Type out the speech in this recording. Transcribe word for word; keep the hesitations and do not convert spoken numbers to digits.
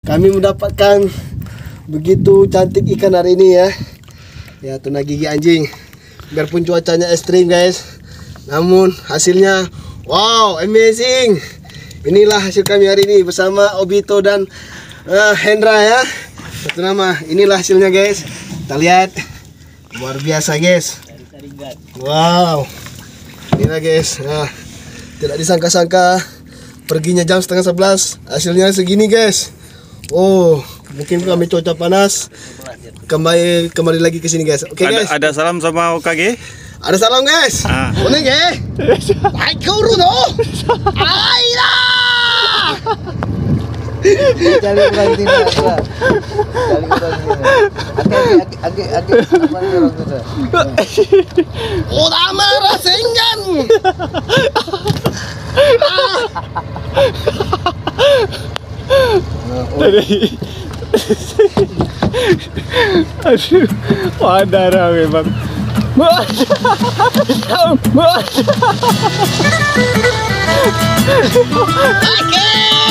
kami mendapatkan begitu cantik ikan hari ini ya. Ya, tuna gigi anjing. Biarpun cuacanya ekstrim guys, namun hasilnya wow, amazing. Inilah hasil kami hari ini bersama Obito dan uh, Hendra ya. Satu nama. Inilah hasilnya guys. Kita lihat. Luar biasa guys. Wow. Inilah guys. Nah, tidak disangka-sangka perginya jam setengah sebelas, hasilnya segini guys. Oh, mungkin kami cuaca panas. Kembali kembali lagi ke sini guys. Oke okay, guys. Ada, ada salam sama O K G. Ada salam guys. Ah. Boleh guys. Hai kuru do. Aira. Cari orang sini apa? Cari orang sini. Agi agi agi apa ni orang tu? Oh, lama rasengan. Tadi. Aduh, wadah memang. Oke.